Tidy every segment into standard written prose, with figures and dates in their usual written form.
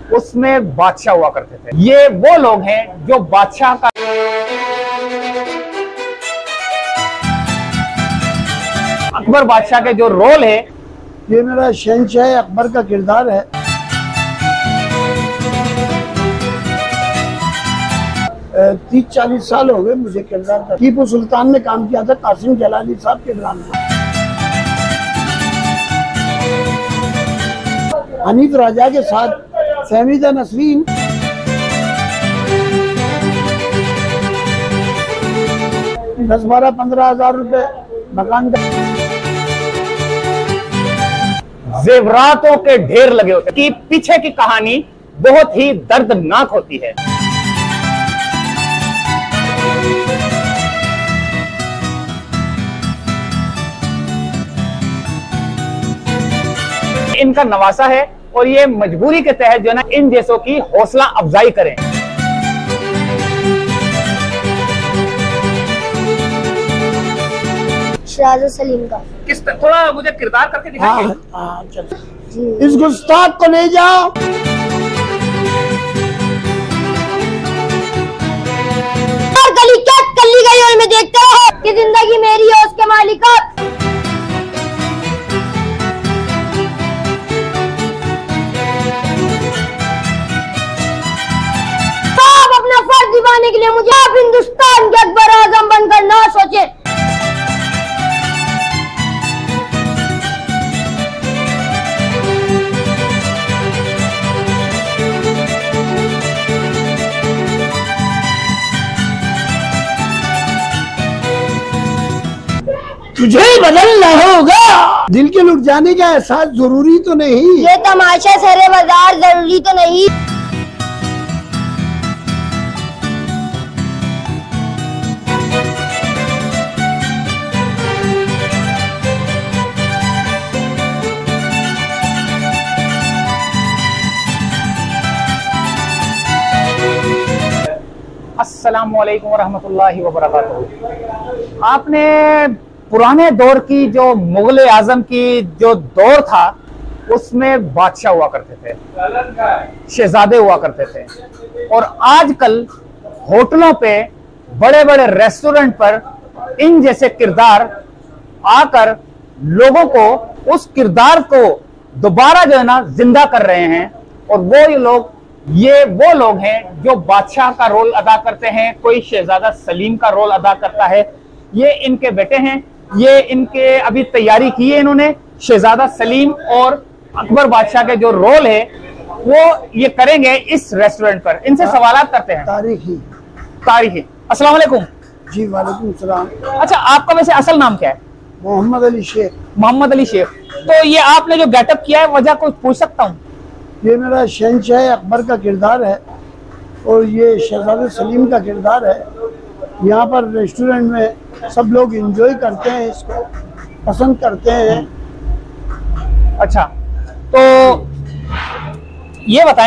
उसमें बादशाह हुआ करते थे। ये वो लोग हैं जो बादशाह का अकबर बादशाह के जो रोल है, ये मेरा शहंशाह अकबर का किरदार है। तीस 40 साल हो गए मुझे किरदार का। टीपू सुल्तान में काम किया था कासिम जलाली साहब के ड्रामे। हनीफ राजा के साथ फहमीदा नसरीन, दस 12-15 हजार रुपए मकान का। जेवरातों के ढेर लगे होते कि पीछे की कहानी बहुत ही दर्दनाक होती है। इनका नवासा है और ये मजबूरी के तहत जो है ना इन जैसों की हौसला अफजाई करें। शहजादा सलीम का किस थोड़ा मुझे किरदार करके दिखाइए। हाँ, इस गुस्ताख को ले जाओ। गली क्या कल्ली गई और मैं देखता रहो कि जिंदगी मेरी है उसके मालिक का। अपना फर्ज निभाने के लिए मुझे आप हिंदुस्तान के अकबर आजम बनकर ना सोचे। तुझे बदलना होगा। दिल के लुट जाने का एहसास जरूरी तो नहीं। ये तमाशा सरे बाजार जरूरी तो नहीं। अस्सलामुअलैकुम वरहमतुल्लाहि वबरकातुहू। आपने पुराने दौर की जो मुगल आजम की जो दौर था उसमें बादशाह हुआ करते थे, शहजादे हुआ करते थे, और आजकल होटलों पे बड़े बड़े रेस्टोरेंट पर इन जैसे किरदार आकर लोगों को उस किरदार को दोबारा जो है ना जिंदा कर रहे हैं। और ये वो लोग हैं जो बादशाह का रोल अदा करते हैं, कोई शहजादा सलीम का रोल अदा करता है। ये इनके बेटे हैं, ये इनके अभी तैयारी की है इन्होंने। शहजादा सलीम और अकबर बादशाह के जो रोल है वो ये करेंगे इस रेस्टोरेंट पर। इनसे सवालात करते हैं। तारीखी। अस्सलाम वालेकुम। जी वालेकुम सलाम। अच्छा, आपका वैसे असल नाम क्या है? मोहम्मद अली शेख। मोहम्मद अली शेख। तो ये आपने जो गेटअप किया है वजह कुछ पूछ सकता हूँ? ये मेरा शहंशाह अकबर का किरदार है और ये शहजादा सलीम का किरदार है। यहाँ पर रेस्टोरेंट में सब लोग एंजॉय करते हैं, इसको पसंद करते हैं। अच्छा, तो ये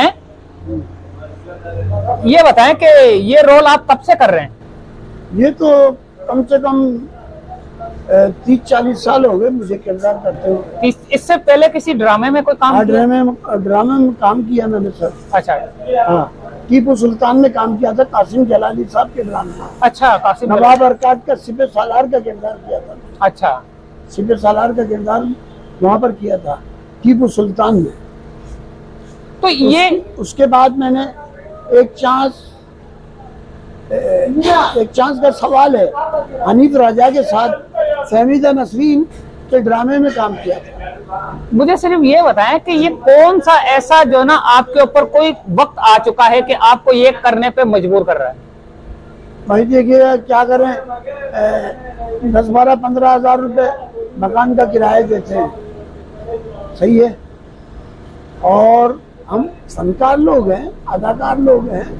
बताएं कि ये रोल आप कब से कर रहे हैं? ये तो कम से कम 30 40 साल हो गए मुझे किरदार करते हुए। इससे पहले किसी ड्रामे में कोई काम किया? ड्रामे में काम किया मैंने सर। अच्छा। हाँ, टीपू सुल्तान में काम किया था कासिम जलाली साहब के ड्रामे में। अच्छा, कासिम नवाब अरकात का सिपह सालार का किरदार किया था। अच्छा, सिपह सालार का किरदार वहाँ पर किया था टीपू सुल्तान में। तो ये उसके बाद मैंने एक चांस का सवाल है, हनीफ राजा के साथ फहमीदा नसरीन के ड्रामे में काम किया था। मुझे सिर्फ ये बताएं कि ये कौन सा ऐसा जो ना आपके ऊपर कोई वक्त आ चुका है कि आपको ये करने पे मजबूर कर रहा है? भाई देखिए क्या करें, 10 12-15 हजार रुपए मकान का किराया देते हैं, सही है। और हम फनकार लोग हैं, अदाकार लोग हैं।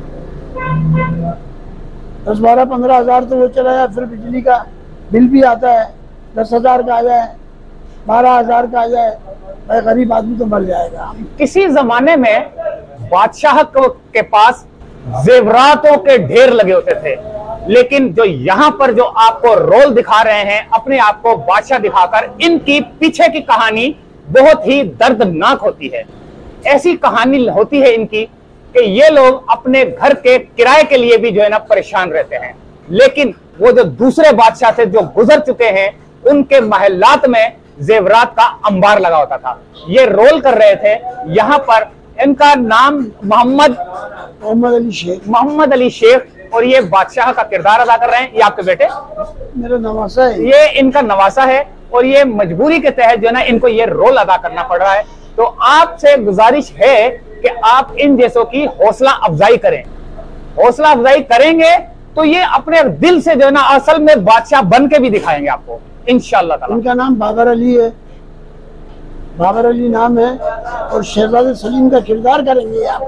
10 12-15 हजार तो वो चला जाए, फिर बिजली का बिल भी आता है, 10 हजार का आ जाए, 12 हजार का आ जाए, भाई गरीब आदमी तो मर जाएगा। किसी जमाने में बादशाह के पास जेवरातों के ढेर लगे होते थे, लेकिन जो यहाँ पर जो आपको रोल दिखा रहे हैं अपने आप को बादशाह दिखाकर, इनकी पीछे की कहानी बहुत ही दर्दनाक होती है। ऐसी कहानी होती है इनकी कि ये लोग अपने घर के किराए के लिए भी जो है ना परेशान रहते हैं, लेकिन वो जो दूसरे बादशाह थे जो गुजर चुके हैं, उनके महलात में जेवरात का अंबार लगा होता था। ये रोल कर रहे थे यहाँ पर। इनका नाम मोहम्मद अली शेख, और ये बादशाह का किरदार अदा कर रहे हैं। ये आपके बेटे? मेरा नवासा है। ये इनका नवासा है, और ये मजबूरी के तहत जो है ना इनको ये रोल अदा करना पड़ रहा है। तो आपसे गुजारिश है कि आप इन जैसों की हौसला अफजाई करें। हौसला अफजाई करेंगे तो ये अपने दिल से जो है ना असल में बादशाह बन के भी दिखाएंगे आपको इंशाअल्लाह ताला। उनका नाम बाबर अली है, बाबर अली नाम है, और शहजादे सलीम का किरदार करेंगे आप।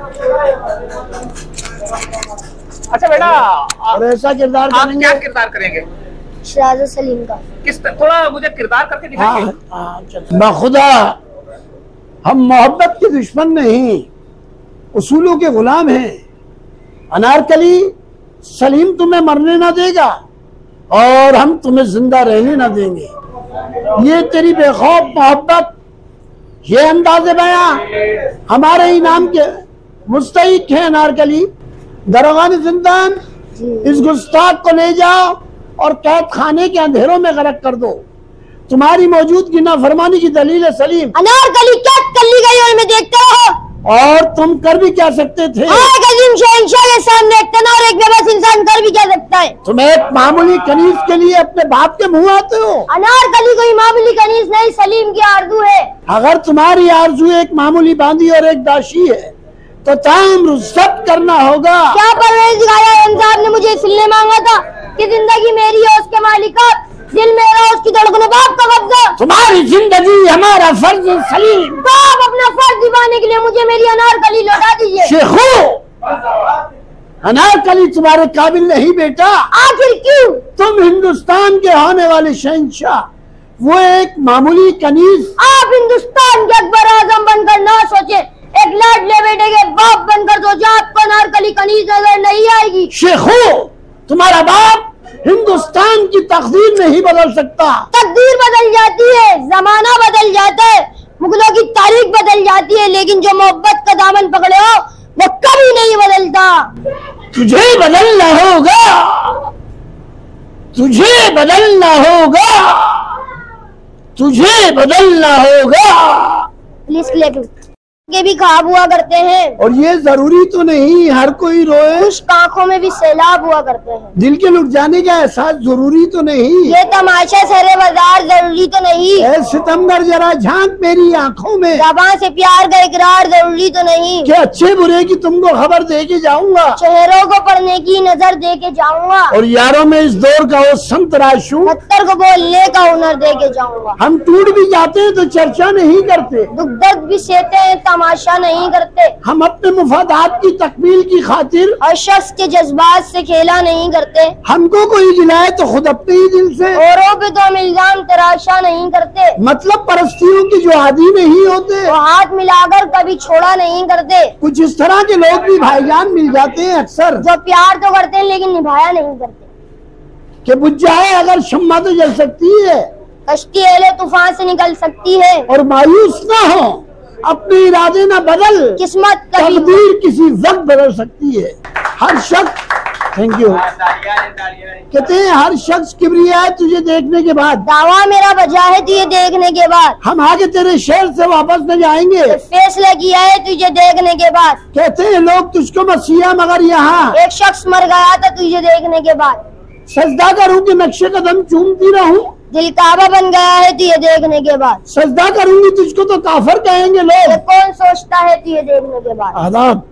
अच्छा बेटा, और ऐसा किरदार आप करेंगे। क्या किरदार करेंगे? शहजादे सलीम का। थोड़ा मुझे किरदार करके दिखाइए। बखुदा हम मोहब्बत के दुश्मन नहीं, उसूलों के गुलाम हैं। अनारकली, सलीम तुम्हें मरने ना देगा और हम तुम्हें जिंदा रहने ना देंगे। ये तेरी बेखौफ मोहब्बत, ये अंदाज़े बयां हमारे इनाम के मुस्तहिक है। अनारकली, दरोगान जिंदान इस गुस्ताख को ले जाओ और कैद खाने के अंधेरों में गरक कर दो। तुम्हारी मौजूदगी नाफरमानी की दलील है सलीम। अनारकली क्या कल्ली गई और मैं देखते रहो। और तुम कर भी क्या सकते थे? एक अजीम शहंशाह के सामने एक तना और एक बेबस इंसान कर भी क्या सकता है? तुम एक मामूली कनीज के लिए अपने बाप के मुंह आते हो। अनारकली कोई मामूली कनीज नहीं, सलीम की आरज़ू है। अगर तुम्हारी आरज़ू एक मामूली बांदी और एक दाशी है तो ताउम्र सब करना होगा। क्या परवरदिगार आलम साहब ने मुझे इसलिए मांगा था कि जिंदगी मेरी है, उसके मालिकात, दिल मेरा, उसकी धड़कनों, बाप का कब्जा। तुम्हारी जिंदगी हमारा फर्ज सलीम। बाप अपना फर्ज निभाने के लिए मुझे मेरी अनारकली लौटा दीजिए। शेखो, अनारकली तुम्हारे काबिल नहीं बेटा। आखिर क्यों? तुम हिंदुस्तान के होने वाले शहंशाह, वो एक मामूली कनीज। आप हिंदुस्तान के अकबर आजम बनकर ना सोचे, एक लाडले बेटे के बाप बनकर सोचे। आपको अनारकली कनीज नजर नहीं आएगी। शेखो, तुम्हारा बाप हिंदुस्तान की तकदीर नहीं बदल सकता। तकदीर बदल जाती है, जमाना बदल जाता है, मुगलों की तारीख बदल जाती है, लेकिन जो मोहब्बत का दामन पकड़े हो वो कभी नहीं बदलता। तुझे बदलना होगा, तुझे बदलना होगा, तुझे बदलना होगा। पुलिस के भी ख्वाब हुआ करते हैं, और ये जरूरी तो नहीं हर कोई रोए। खुश आंखों में भी सैलाब हुआ करते हैं। दिल के लुट जाने का एहसास जरूरी तो नहीं। ये तमाशा सरे बाजार जरूरी तो नहीं। ऐ सितमगर जरा झांक मेरी आंखों में। ज़बान से प्यार का इकरार जरूरी तो नहीं। कि अच्छे बुरे की तुमको खबर दे के जाऊंगा, चेहरों को पढ़ने की नजर दे के जाऊंगा, और यारों में इस दौर का वो संत राशू, पत्थर को बोलने का हुनर दे के जाऊंगा। हम टूट भी जाते हैं तो चर्चा नहीं करते, दुख दर्द भी सहते हैं, तमाशा नहीं करते। हम अपने मुफादात की तकमील की खातिर और शख्स के जज्बात से खेला नहीं करते। हमको कोई जिलाए तो खुद अपने ही दिल से। औरों पे तो हम इल्जाम तराशा नहीं करते। मतलब परस्तियों की जो आदि नहीं होते वो हाथ मिलाकर कभी छोड़ा नहीं करते। कुछ इस तरह के लोग भी भाईजान मिल जाते हैं अक्सर, जो प्यार तो करते हैं लेकिन निभाया नहीं करते। कि बुझ जाए अगर शम्मा तो जल सकती है, कश्ती एले तूफान से निकल सकती है, और मायूस ना हो, अपने इरादे ना बदल, किस्मत कभी तकदीर किसी वक्त बदल सकती है। हर शख्स, थैंक यू, कहते हैं हर शख्स किबरिया है तुझे देखने के बाद। दावा मेरा बजा है तुझे देखने के बाद। हम आगे तेरे शहर से वापस न जाएंगे, फैसला किया है तुझे देखने के बाद। कहते हैं लोग तुझको मसीहा, मगर यहाँ एक शख्स मर गया था तुझे देखने के बाद। सजदा करूँ कि नक्शे कदम चूमती रहूं, दिल काबा बन गया है तुझे देखने के बाद। सजदा करूंगी तुझको तो काफर कहेंगे ये लोग। कौन सोचता है तुझे देखने के बाद। आदाब।